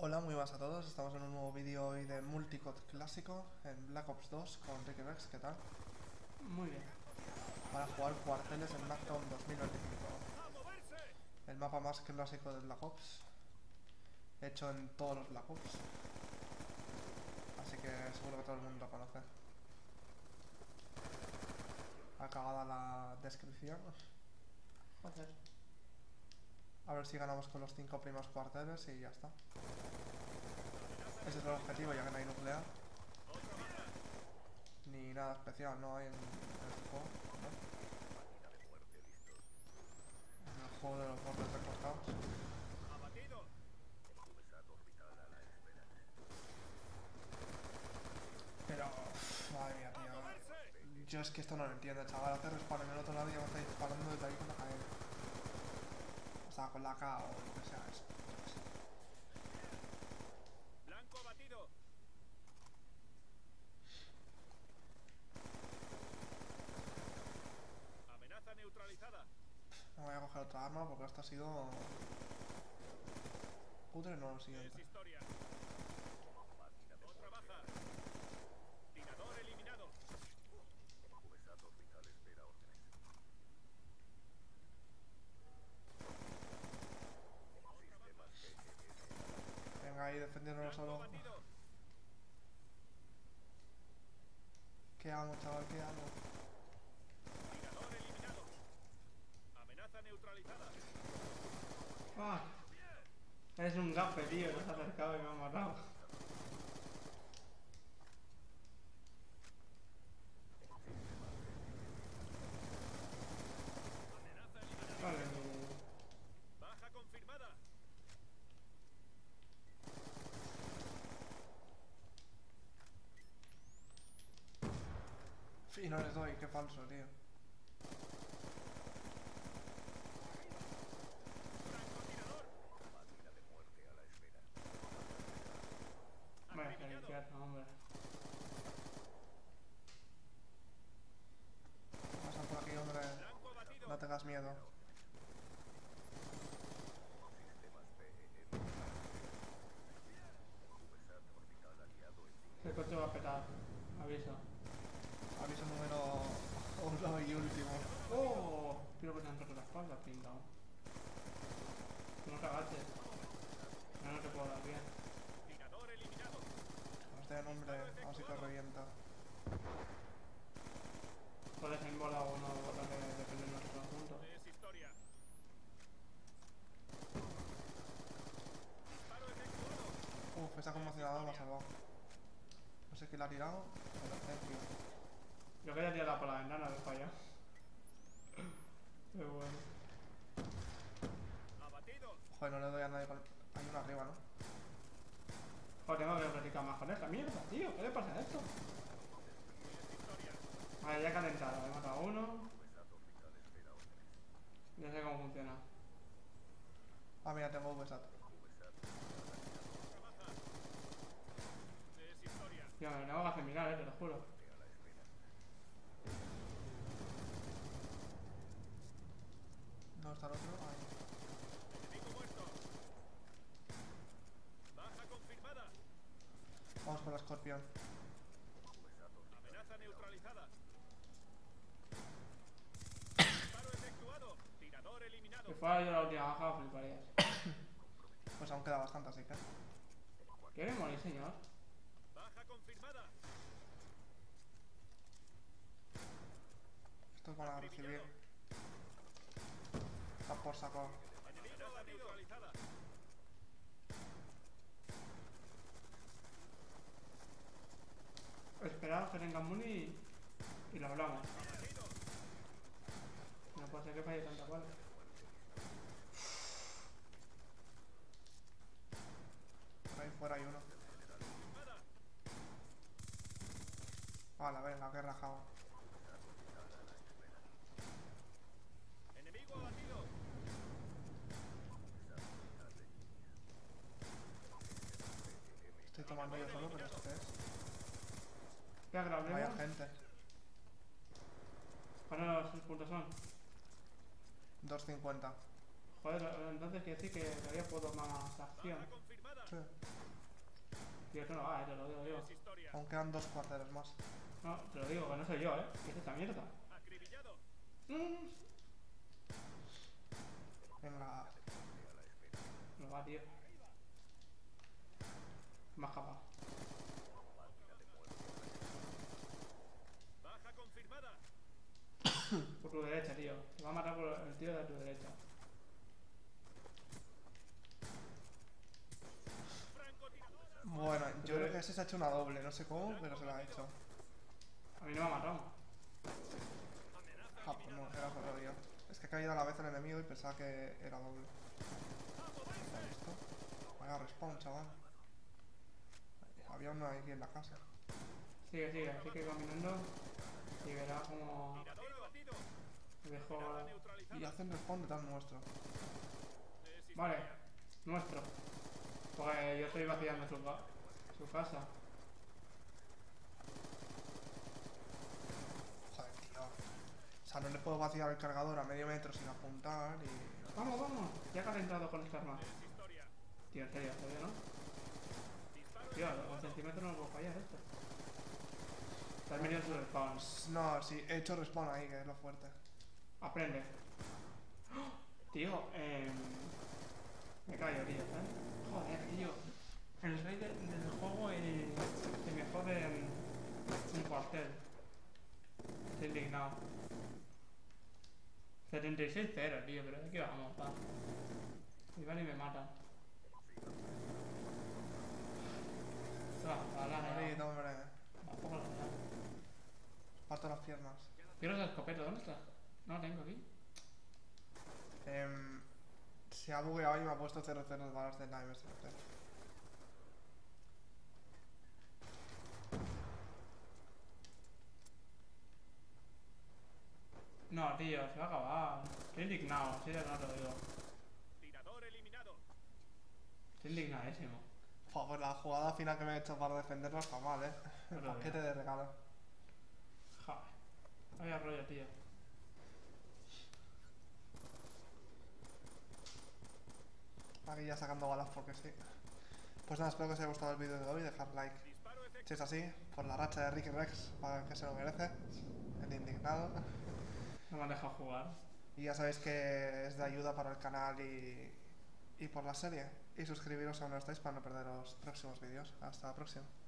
Hola, muy buenas a todos, estamos en un nuevo vídeo hoy de Multicod clásico en Black Ops 2 con Ricky Rex, ¿qué tal? Muy bien. Para jugar cuarteles en Blacktown 2025. El mapa más clásico de Black Ops, hecho en todos los Black Ops, así que seguro que todo el mundo lo conoce. Acabada la descripción. Joder. A ver si ganamos con los 5 primeros cuarteles y ya está. Ese es el objetivo, ya que no hay nuclear. Ni nada especial, no hay en el juego, ¿no? En el juego de los bordes recortados. Pero, madre mía, tío. Yo es que esto no lo entiendo, chaval. Hace respawn en el otro lado y ya me está disparando desde ahí con la cadena. O sea, con la K o lo que sea eso. Blanco abatido. Amenaza neutralizada. No voy a coger otra arma porque esto ha sido... Cutre no lo Es siguiente. historia. Otra baja. Tirador eliminado. Venga, ahí defendiéndolo Blanco solo. abatido. ¿Qué hago, chaval? ¿Qué hago? Tirador eliminado. Amenaza neutralizada. Ah, eres un gafe, tío. Te has acercado y me has matado. Amenaza eliminada. Vale. Baja confirmada. Y no les doy, qué falso, tío. Francotirador. Vale, que Acribillado. limpiar, hombre. Pasa por aquí, hombre. Blanco abatido. No tengas miedo. El coche va a petar. Aviso. Aviso número 1 y último. ¡Oh! Quiero que se han roto la espalda, pingao. No te agaches. No te puedo dar bien. Tirador eliminado. Este nombre, así que revienta. Puedes embolar o no botones depende de nuestro conjunto. Es historia. Disparo efectuado. Uf, esa conmocionadora me ha salvado. No sé qué le ha tirado, pero tío. Yo quería tirarla por la ventana, de falla. Pero bueno. Abatido. Joder, no le doy a nadie con... Hay uno arriba, ¿no? Joder, tengo que practicar más con esta mierda, tío. ¿Qué le pasa a esto? Es historia. Vale, ya he calentado. He matado a uno. Ya sé cómo funciona. Ah, mira, tengo VSAT. Es historia. Tío, me tengo que hacer mirar, te lo juro. ¿Dónde está el otro? Ahí. Enemigo muerto. Baja confirmada. Vamos por la Scorpion. Amenaza neutralizada. Disparo efectuado. Tirador eliminado. Si fuera yo la última baja, fliparías. Pues aún queda bastante, así que... ¿Quiere morir, señor? Baja confirmada. Estos van a recibir... Está por saco. Enemigo abatido. Neutralizada. Esperad que tengan muni y lo hablamos. Abatido. No puede ser que falle tanta bala. Por ahí fuera hay uno. Confirmada. Vale, venga, que rajado. Enemigo abatido. Estoy tomando yo solo, pero este es... ¿Qué que lo Vaya hablemos? gente. ¿Cuántos puntos son? 250. Joder, entonces quiere decir que todavía puedo más acción. Baja confirmada. Sí. Tío, esto no va, te lo digo yo. Es historia. Aún quedan 2 cuarteles más. No, te lo digo, que no soy yo, ¿qué es esta mierda? Acribillado. Venga. No va, tío. Me ha escapado. Baja confirmada. Por tu derecha, tío. Te va a matar por el tío de tu derecha. Francotirador. Bueno, yo creo que ese se ha hecho una doble, no sé cómo, pero se la ha hecho. A mí no me ha matado. Amenaza Ah, pues no, eliminada. era solo yo. Es que ha caído a la vez el enemigo y pensaba que era doble. ¿Lo has visto? Vaya respawn, chaval. Había uno aquí en la casa. Sigue caminando. Y verá como Tirador abatido. me dejo. Granada Y neutralizada. hacen respawn detrás nuestro. Es historia. Vale, nuestro. Porque yo estoy vaciando su casa. Joder, tío. O sea, no le puedo vaciar el cargador a medio metro sin apuntar y... Vamos, vamos. Ya ha calentado con esta arma. Es historia. Tío, en serio, todavía no. Disparo Tío, efectuado. un centímetro no puedo fallar esto. Te has venido en su respawn. No, sí, he hecho respawn ahí, que es lo fuerte. Aprende. ¡Oh! Tío, me callo, tío, ¿sabes? Joder, tío. El rey del juego y me jode un cuartel. Estoy indignado. 76-0, tío, pero ¿de qué vamos, pa? Y van y me matan. Bonito, hombre. Tampoco la verdad. Parto las piernas. Quiero esa escopeta, ¿dónde está? No la tengo aquí. Se ha bugueado y me ha puesto 0-0 de balas de la M7. No, tío, se va a acabar. Estoy indignado, así de rato, digo. Tirador eliminado. Estoy indignadísimo. Pues la jugada final que me he hecho para defenderlo está mal, ¿eh? El Otro día. paquete de regalo. Joder. Vaya rollo, tío. Aquí ya sacando balas porque sí. Pues nada, espero que os haya gustado el vídeo de hoy. Dejar like Disparo efectuado. si es así, por la racha de Ricky Rex, para que se lo merece. El indignado. No me han dejado jugar. Y ya sabéis que es de ayuda para el canal y por la serie. Y suscribiros si aún no estáis para no perder los próximos vídeos. Hasta la próxima.